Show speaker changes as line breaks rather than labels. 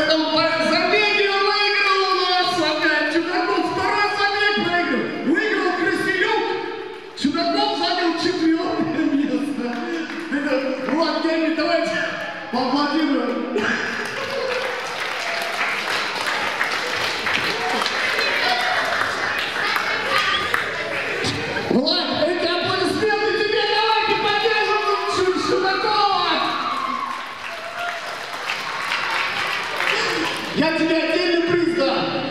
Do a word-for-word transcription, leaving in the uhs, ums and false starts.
он забеги выиграл у нас опять. Чудаков второй забег выиграл. Выиграл Красилюк. Чудаков занял четвертое место. Это, Влад Герман, давайте поаплодируем. Влад, эти аплодисменты тебе, давайте поддержим Чудакова. Я тебе отдельный приз дам.